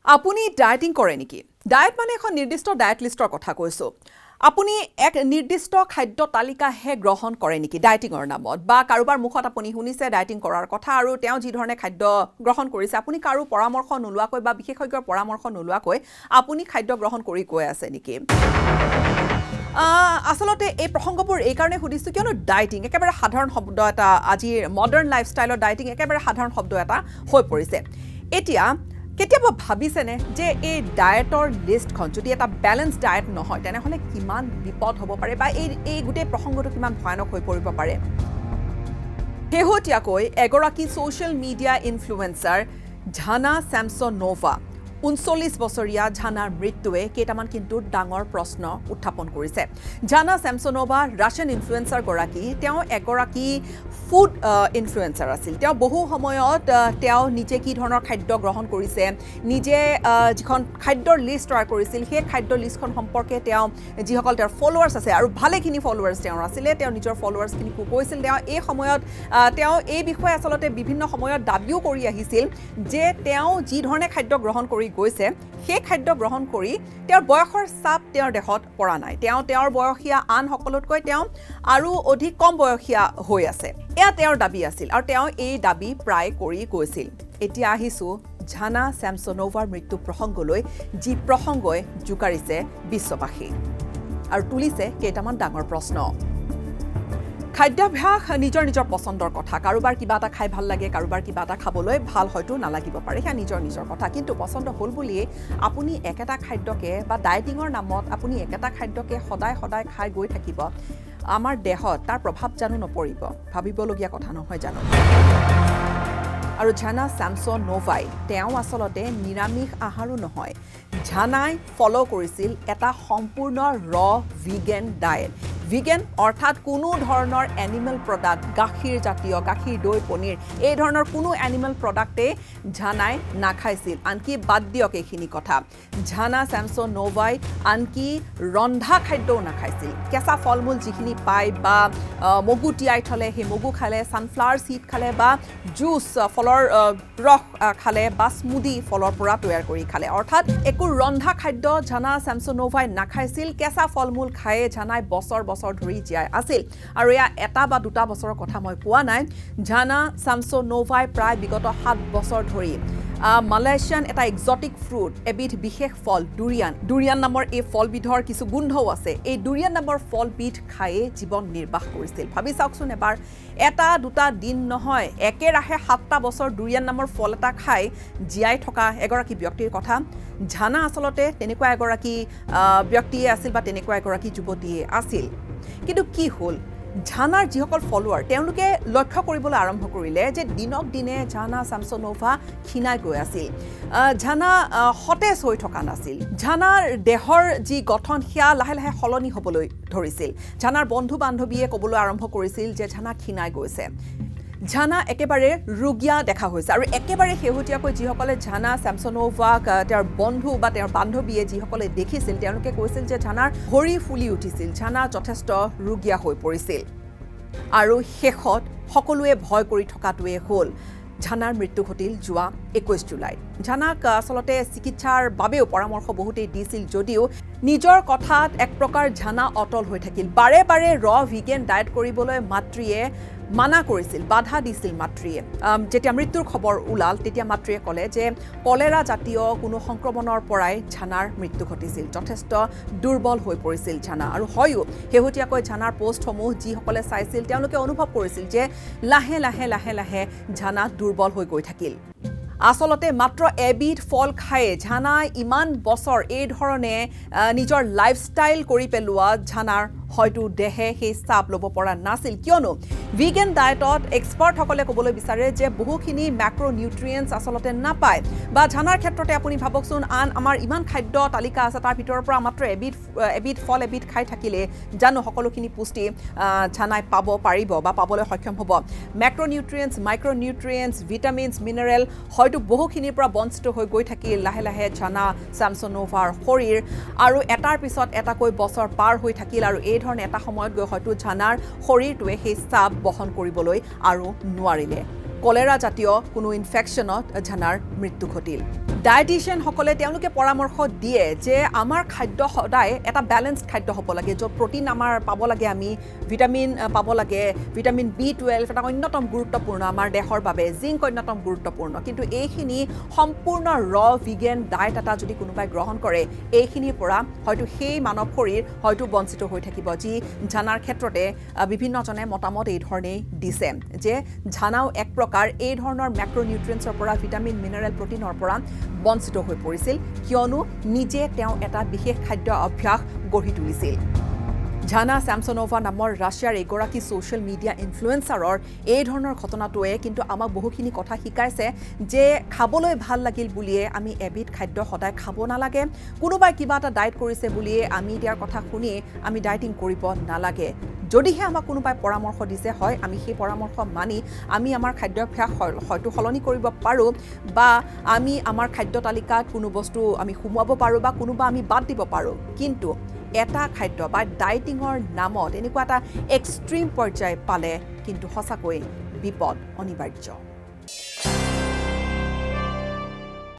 আপুনি ডায়েটিং কৰে নেকি? ডায়েট মানে এখন নিৰ্দিষ্ট ডায়েট লিষ্টৰ কথা কৈছো। আপুনি এক নিৰ্দিষ্ট খাদ্য তালিকাহে গ্ৰহণ কৰে নেকি ডায়েটিংৰ নামত? বা কাৰোবাৰ মুখত আপুনি শুনিছে ডায়েটিং কৰাৰ কথা আৰু তেওঁ যি ধৰণে খাদ্য গ্ৰহণ কৰিছে আপুনি কাৰো পৰামৰ্শ নোলোৱাকৈ বা বিশেষজ্ঞৰ পৰামৰ্শ নোলোৱাকৈ আপুনি খাদ্য গ্ৰহণ কৰি গৈ আছে নেকি? আসলতে এই প্ৰসংগবোৰ এই কাৰণে সুধিছো কিয়নো ডায়েটিং একেবাৰে সাধাৰণ শব্দ এটা আজিৰ মডাৰ্ণ লাইফষ্টাইলৰ ডায়েটিং একেবাৰে সাধাৰণ শব্দ এটা হৈ পৰিছে। এতিয়া কেতিয়াবা ভাবিছেনে যে এই ডায়েটৰ লিষ্টখন যদি এটা বেলেন্স ডায়েট নহয় তেনেহ'লে কিমান বিপদ হ'ব পাৰে বা এই গোটেই প্ৰসংগটো কিমান ভয়ানক হৈ পৰিব পাৰে? শেহতীয়াকৈ এগৰাকী social media influencer Zhana Samsonova 39 বছৰীয়া ঝানাৰ মৃত্যুৱে কেইটামান কিন্তু ডাঙৰ প্ৰশ্ন উত্থাপন কৰিছে। ঝানা ছেমছনোভা ৰাছিয়ান ইনফ্লুৱেঞ্চাৰ গৰাকী তেওঁ এগৰাকী ফুড ইনফ্লুৱেঞ্চাৰ আছিল। তেওঁ বহু সময়ত তেওঁ নিজে কি ধৰণৰ খাদ্য গ্ৰহণ কৰিছে নিজে যিখন খাদ্যৰ লিষ্ট তৈয়াৰ কৰিছিল সেই খাদ্য লিষ্টখন সম্পৰ্কে তেওঁ যিসকল তেওঁৰ ফলোৱাৰ্ছ আছে আৰু ভালেখিনি ফলোৱাৰ্ছ তেওঁৰ আছিলে তেওঁ নিজৰ ফলোৱাৰ্ছখিনিকো কৈছিল। তেওঁ এই সময়ত তেওঁ এই বিষয়ে আচলতে বিভিন্ন সময়ত দাবীও কৰি আহিছিল যে তেওঁ যি ধৰণে খাদ্য গ্ৰহণ কৰি গৈছে সেই খাদ্য গ্ৰহণ কৰি তেওঁৰ বয়সৰ চাপ তেওঁৰ দেহত পৰা নাই। তেওঁৰ বয়সীয়া আন সকলোতকৈ তেওঁ আৰু অধিক কম বয়সীয়া হৈ আছে এয়া তেওঁৰ দাবী আছিল আৰু তেওঁ এই দাবী প্ৰায় কৰি গৈছিল। এতিয়া আহিছোঁ ঝানা ছেমছনোভাৰ মৃত্যু প্ৰসংগলৈ যি প্ৰসংগই জোকাৰিছে বিশ্ববাসী আৰু তুলিছে কেইটামান ডাঙৰ প্ৰশ্ন। খাদ্যাভ্যাস নিজৰ পচন্দৰ কথা। কাৰোবাৰ কিবা এটা খাই ভাল লাগে কাৰোবাৰ কিবা এটা খাবলৈ ভাল হয়তো নালাগিব পাৰে সেয়া নিজৰ কথা। কিন্তু পচন্দ হ'ল বুলিয়ে আপুনি একেটা খাদ্যকে বা ডায়েটিঙৰ নামত আপুনি একেটা খাদ্যকে সদায় খাই গৈ থাকিব আমাৰ দেহত তাৰ প্ৰভাৱ জানো নপৰিব? ভাবিবলগীয়া কথা নহয় জানো? আৰু ঝানা ছেমছনোভাই তেওঁ আচলতে নিৰামিষ আহাৰো নহয়। ঝানাই ফ'ল' কৰিছিল এটা সম্পূৰ্ণ ভিগেন ডায়েট। ভিগেন অৰ্থাৎ কোনো ধৰণৰ এনিমেল প্ৰডাক্ট গাখীৰ জাতীয় গাখীৰ দৈ পনীৰ এই ধৰণৰ কোনো এনিমেল প্ৰডাক্টেই ঝানাই নাখাইছিল। আনকি বাদ দিয়ক এইখিনি কথা ঝানা ছেমছনোভাই আনকি ৰন্ধা খাদ্যও নাখাইছিল। কেঁচা ফল মূল যিখিনি পায় বা মগু তিয়াই থ'লে সেই মগু খালে ছানফ্লাৱাৰ চিড খালে বা জুচ ফলৰ ৰস খালে বা স্মুদি ফলৰ পৰা তৈয়াৰ কৰি খালে অৰ্থাৎ একো ৰন্ধা খাদ্য ঝানা ছেমছনোভাই নাখাইছিল। কেঁচা ফল মূল খায়ে ঝানাই বছৰ ধৰি জীয়াই আছিল আৰু এয়া এটা বা দুটা বছৰৰ কথা মই কোৱা নাই। ঝানা ছেমছনোভাই প্ৰায় বিগত 7 বছৰ ধৰি মালয়েছিয়ান এটা এক্সটিক ফ্ৰুট এবিধ বিশেষ ফল ডুৰিয়ান নামৰ এই ফলবিধৰ কিছু গোন্ধও আছে। এই ডুৰিয়ান নামৰ ফলবিধ খায়ে জীৱন নিৰ্বাহ কৰিছিল। ভাবি চাওকচোন এবাৰ এটা দুটা দিন নহয় একেৰাহে 7টা বছৰ ডুৰিয়ান নামৰ ফল এটা খাই জীয়াই থকা এগৰাকী ব্যক্তিৰ কথা। ঝানা আচলতে তেনেকুৱা এগৰাকী ব্যক্তিয়ে আছিল বা তেনেকুৱা এগৰাকী যুৱতীয়ে আছিল। কিন্তু কি হ'ল ঝানাৰ যিসকল ফলোৱাৰ তেওঁলোকে লক্ষ্য কৰিবলৈ আৰম্ভ কৰিলে যে দিনক দিনে ঝানা ছেমছনোভা ক্ষীণাই গৈ আছিল। ঝানা সতেজ হৈ থকা নাছিল। ঝানাৰ দেহৰ যি গঠন সেয়া লাহে সলনি হ'বলৈ ধৰিছিল। ঝানাৰ বন্ধু বান্ধৱীয়ে ক'বলৈ আৰম্ভ কৰিছিল যে ঝানা ক্ষীণাই গৈছে। ঝানা একেবাৰে ৰুগীয়া দেখা হৈছে আৰু একেবাৰে শেহতীয়াকৈ যিসকলে ঝানা ছেমছনোভাক তেওঁৰ বন্ধু বা তেওঁৰ বান্ধৱীয়ে যিসকলে দেখিছিল তেওঁলোকে কৈছিল যে ঝানাৰ ভৰি ফুলি উঠিছিল। ঝানা যথেষ্ট ৰুগীয়া হৈ পৰিছিল আৰু শেষত সকলোৱে ভয় কৰি থকাটোৱে হ'ল ঝানাৰ মৃত্যু ঘটিল যোৱা 21 জুলাইত। ঝানাক আচলতে চিকিৎসাৰ বাবেও পৰামৰ্শ বহুতেই দিছিল যদিও নিজৰ কথাত এক প্ৰকাৰ ঝানা অটল হৈ থাকিল। বাৰে ভিগেন ডায়েট কৰিবলৈ মাতৃয়ে মানা কৰিছিল বাধা দিছিল মাতৃয়ে। যেতিয়া মৃত্যুৰ খবৰ ওলাল তেতিয়া মাতৃয়ে ক'লে যে কলেৰা জাতীয় কোনো সংক্ৰমণৰ পৰাই ঝানাৰ মৃত্যু ঘটিছিল। যথেষ্ট দুৰ্বল হৈ পৰিছিল ঝানা আৰু হয়ো শেহতীয়াকৈ ঝানাৰ পোষ্টসমূহ যিসকলে চাইছিল তেওঁলোকে অনুভৱ কৰিছিল যে লাহে ঝানা দুৰ্বল হৈ গৈ থাকিল। আসলতে মাত্ৰ এবিধ ফল খায়ে ঝানা ইমান বছৰ এই ধৰণে নিজৰ লাইফষ্টাইল কৰি পেলোৱা ঝানাৰ হয়তো দেহে সেই চাপ ল'ব পৰা নাছিল কিয়নো ভিগেন ডায়েটত এক্সপাৰ্টসকলে ক'বলৈ বিচাৰে যে বহুখিনি মেক্ৰ' নিউট্ৰিয়েণ্টছ আচলতে নাপায় বা ঝানাৰ ক্ষেত্ৰতে আপুনি ভাবকচোন আমাৰ ইমান খাদ্য তালিকা আছে তাৰ ভিতৰৰ পৰা মাত্ৰ এবিধ ফল খাই থাকিলে জানো সকলোখিনি পুষ্টি ঝানাই পাব পাৰিব বা পাবলৈ সক্ষম হ'ব? Macro' nutrients micro' nutrients vitamins mineral হয়তো বহুখিনিৰ পৰা বঞ্চিত হৈ গৈ থাকিল লাহে ঝানা ছেমছনোভাৰ শৰীৰ আৰু এটাৰ পিছত এটাকৈ বছৰ পাৰ হৈ থাকিল আৰু এই ধৰণে এটা সময়ত গৈ হয়তো ঝানাৰ শৰীৰটোৱে সেই চাপ বহন কৰিবলৈ আৰু নোৱাৰিলে। কলেৰা জাতীয় কোনো ইনফেকশ্যনত ঝানাৰ মৃত্যু ঘটিল। ডায়েটিচিয়ান সকলে তেওঁলোকে পৰামৰ্শ দিয়ে যে আমাৰ খাদ্য সদায় এটা ব্যালেন্সড খাদ্য হ'ব লাগে য'ত প্ৰটিন আমাৰ পাব লাগে আমি ভিটামিন পাব লাগে ভিটামিন B12 এটা অন্যতম গুৰুত্বপূৰ্ণ আমাৰ দেহৰ বাবে জিংক অন্যতম গুৰুত্বপূৰ্ণ কিন্তু এইখিনি সম্পূৰ্ণ ভিগেন ডায়েট এটা যদি কোনোবাই গ্ৰহণ কৰে এইখিনিৰ পৰা হয়তো সেই মানৱ শৰীৰ হয়তো বঞ্চিত হৈ থাকিব যি ঝানাৰ ক্ষেত্ৰতে বিভিন্নজনে মতামত এই ধৰণেই দিছে যে ঝানাও এক প্ৰকাৰ এই ধৰণৰ ম্যাক্ৰোনিউট্ৰিয়েন্টছৰ পৰা ভিটামিন মিনাৰেল প্ৰটিনৰ পৰা বঞ্চিত হৈ পৰিছিল কিয়নো নিজে তেওঁ এটা বিশেষ খাদ্য অভ্যাস গঢ়ি তুলিছিল Zhanna Samsonova নামৰ ৰাছিয়াৰ এগৰাকী সোশ্যাল মিডিয়া ইনফ্লুয়েন্সাৰৰ এই ধৰণৰ ঘটনাটোৱে কিন্তু আমাক বহুখিনি কথা শিকাইছে যে খাবলৈ ভাল লাগিল বুলিয়ে আমি এবিধ খাদ্য সদায় খাব নালাগে কোনোবাই কিবা এটা ডায়েট কৰিছে বুলিয়ে আমি ইয়াৰ কথা শুনি আমি ডায়েটিং কৰিব নালাগে যদিহে আমাক কোনোবাই পৰামৰ্শ দিছে হয় আমি সেই পৰামৰ্শ মানি আমি আমাৰ খাদ্যাভ্যাস হয়তো সলনি কৰিব পাৰো বা আমি আমাৰ খাদ্য তালিকাত কোনো বস্তু আমি সুমুৱাব পাৰো বা কোনোবা আমি বাদ দিব পাৰো কিন্তু এটা খাদ্য বা ডায়েটিংৰ নামত এনেকুৱা এটা এক্সট্ৰিম পৰ্যায় পালে কিন্তু সঁচাকৈ বিপদ অনিবাৰ্য